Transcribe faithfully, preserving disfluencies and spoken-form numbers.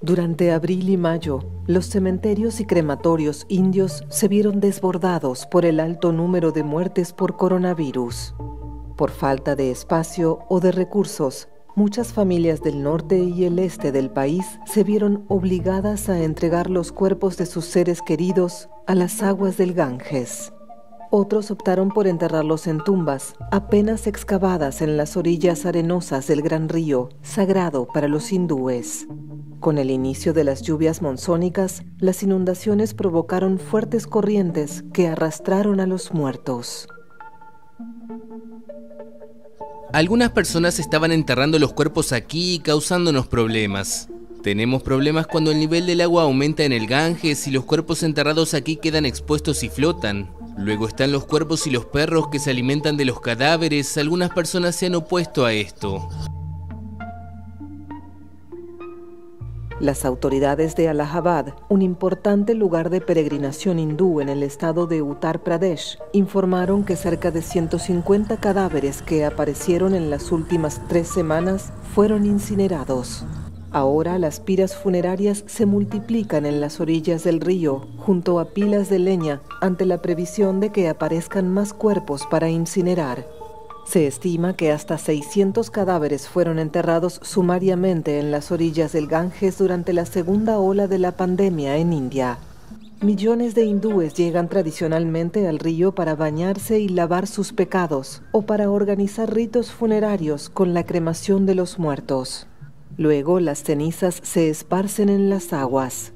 Durante abril y mayo, los cementerios y crematorios indios se vieron desbordados por el alto número de muertes por coronavirus. Por falta de espacio o de recursos, muchas familias del norte y el este del país se vieron obligadas a entregar los cuerpos de sus seres queridos a las aguas del Ganges. Otros optaron por enterrarlos en tumbas, apenas excavadas en las orillas arenosas del gran río, sagrado para los hindúes. Con el inicio de las lluvias monzónicas, las inundaciones provocaron fuertes corrientes que arrastraron a los muertos. Algunas personas estaban enterrando los cuerpos aquí, causándonos problemas. Tenemos problemas cuando el nivel del agua aumenta en el Ganges y los cuerpos enterrados aquí quedan expuestos y flotan. Luego están los cuervos y los perros que se alimentan de los cadáveres. Algunas personas se han opuesto a esto. Las autoridades de Allahabad, un importante lugar de peregrinación hindú en el estado de Uttar Pradesh, informaron que cerca de ciento cincuenta cadáveres que aparecieron en las últimas tres semanas fueron incinerados. Ahora las piras funerarias se multiplican en las orillas del río, junto a pilas de leña, ante la previsión de que aparezcan más cuerpos para incinerar. Se estima que hasta seiscientos cadáveres fueron enterrados sumariamente en las orillas del Ganges durante la segunda ola de la pandemia en India. Millones de hindúes llegan tradicionalmente al río para bañarse y lavar sus pecados, o para organizar ritos funerarios con la cremación de los muertos. Luego las cenizas se esparcen en las aguas.